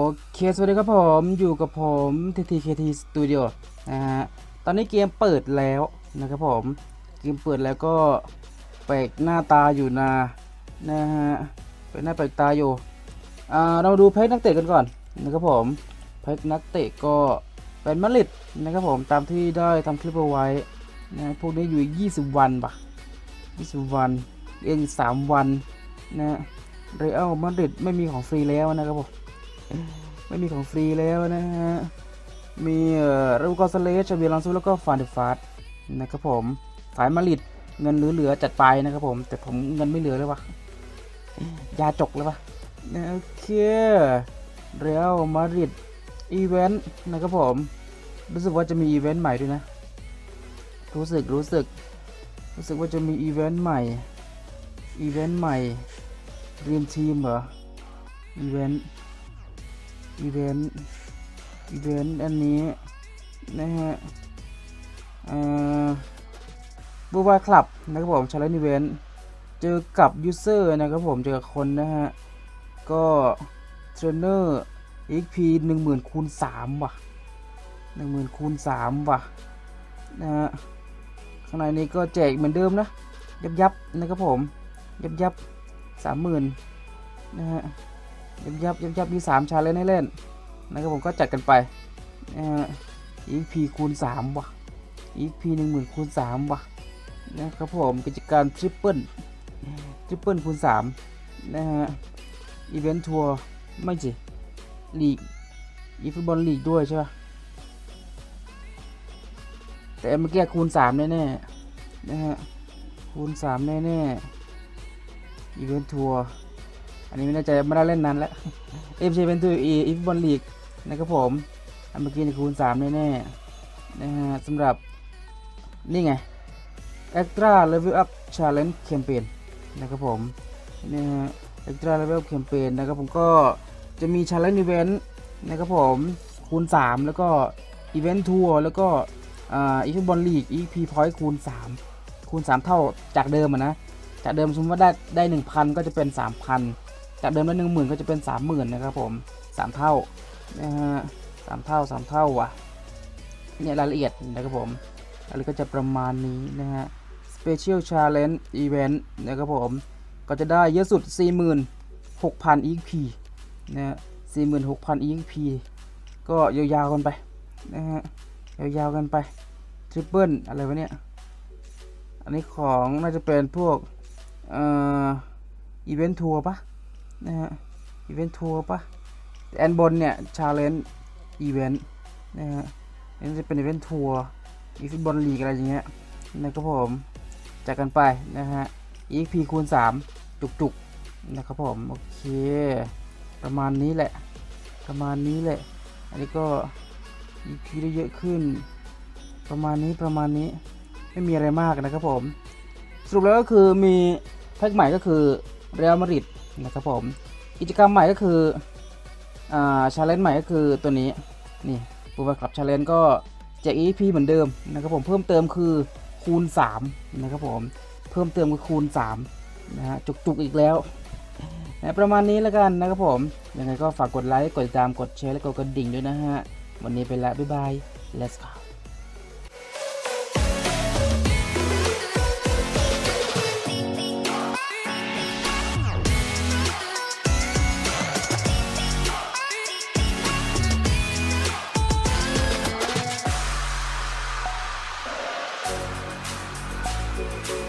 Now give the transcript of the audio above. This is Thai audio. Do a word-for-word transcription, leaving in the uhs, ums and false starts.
เคสวัสดีครับผมอยู่กับผม ที ที เค ที Studio นะฮะตอนนี้เกมเปิดแล้วนะครับผมเกมเปิดแล้วก็แปลกหน้าตาอยู่นะนะฮะเป็นหน้าแปลกตาอยู่อ่าเราดูแพ็คนักเตะกันก่อนนะครับผมแพ็คนักเตะก็เป็นมาดริดนะครับผมตามที่ได้ทำคลิปเอาไว้นะพวกนี้อยู่ยี่สิบวันปะยี่สิบวันเองสามวันนะเรอัลมาดริดไม่มีของฟรีแล้วนะครับผมไม่มีของฟรีแล้วนะฮะมีเอ่อรูกอสเลสชาเบียลอนซูแล้วก็ฟานเดฟาร์ดนะครับผมฝ่ายมาดริดเงินเหลือๆจัดไปนะครับผมแต่ผมเงินไม่เหลือเลยวะยาจกเลยวะโอเคเรอัลมาดริดอีเวนต์นะครับผมรู้สึกว่าจะมีอีเวนต์ใหม่ด้วยนะรู้สึกรู้สึกรู้สึกว่าจะมีอีเวนต์ใหม่อีเวนต์ใหม่เรียนทีมเหรออีเวนต์อีเวนต์อีเวนต์อันนี้นะฮะเอ่อบูบาคลับนะครับผมชาเลนจ์อีเวนต์เจอกับยูเซอร์นะครับผมเจอกับคนนะฮะก็เทรนเนอร์ เอ็ก พี หนึ่งหมื่นคูณสามว่ะหนึ่งหมื่นคูณสามว่ะนะฮะข้างในนี้ก็แจกเหมือนเดิมนะยับยับนะครับผมยับยับสามหมื่นนะฮะยับยับยับยับมีสามชาเลนจ์ให้เล่นนะครับผมก็จัดกันไปนะฮะ อี พี คูณสามว่ะ อี พี หนึ่งหมื่นคูณสามว่ะนะครับผมกิจการทริปเปิลทริปเปิลคูณสามนะฮะอีเวนต์ทัวร์ไม่สิลีกอีฟุตบอลลีกด้วยใช่ป่ะแต่เมื่อกี้คูณสามแน่ๆนะฮะคูณสามแน่ๆอีเวนต์ทัวร์อันนี้ไม่แน่ใจไม่ได้เล่นนานแล้วเอฟซีเป็นตัวอีอีฟุตบอลลีกนะครับผมอันเมื่อกี้ในคูณสามแน่ๆนะฮะสำหรับนี่ไง Extra Level Up Challenge Campaign นะครับผมนี่ฮะ Extra Level Up Campaign นะครับผมก็จะมี Challenge Event นะครับผมคูณสามแล้วก็ Event Tour แล้วก็อ่าอีฟุตบอลลีก อี พี Point คูณสามคูณสามเท่าจากเดิมอ่ะนะจากเดิมสมมติว่าได้ได้ หนึ่งพัน ก็จะเป็น สามพัน จากเดิมได้ หนึ่งหมื่น ก็จะเป็น สามหมื่น นะครับผมสามเท่านะฮะสามเท่าสามเท่าว่ะเนี่ยรายละเอียดนะครับผมรายละเอียดก็จะประมาณนี้นะฮะ Special Challenge Event นะครับผมก็จะได้เยอะสุด สี่หมื่นหกพัน อี เอ็กซ์ พี นะฮะ สี่หมื่นหกพัน อี เอ็กซ์ พี ก็ยาวๆกันไปนะฮะยาวๆกันไป Triple อะไรวะเนี่ยอันนี้ของน่าจะเป็นพวกเอ่ออีเวนต์ทัวร์ปะนะฮะอีเวนต์ทัวร์ปะแอนบนเนี่ย Challenge Event นะฮะนี่จะเป็นอีเวนต์ทัวร์อีฟุตบอลลีกอะไรอย่างเงี้ยนะครับผมจัดกันไปนะฮะ อี เอ็กซ์ พี คูณสามจุกๆนะครับผมโอเคประมาณนี้แหละประมาณนี้แหละอันนี้ก็ อี พี ได้เยอะขึ้นประมาณนี้ประมาณนี้ไม่มีอะไรมากนะครับผมสรุปแล้วก็คือมีแพ็คใหม่ก็คือเรอัลมาดริดนะครับผมกิจกรรมใหม่ก็คืออ่าชาเลนจ์ใหม่ก็คือตัวนี้นี่บูบาคลับชาเลนจ์ก็แจก อี พี เหมือนเดิมนะครับผมเพิ่มเติมคือคูณสามนะครับผมเพิ่มเติมคือคูณสามนะฮะจุกๆอีกแล้วนะประมาณนี้แล้วกันนะครับผมยังไงก็ฝากกดไลค์กดติดตามกดแชร์และกดกระดิ่งด้วยนะฮะวันนี้ไปแล้วบ๊ายบาย let's go Thank you.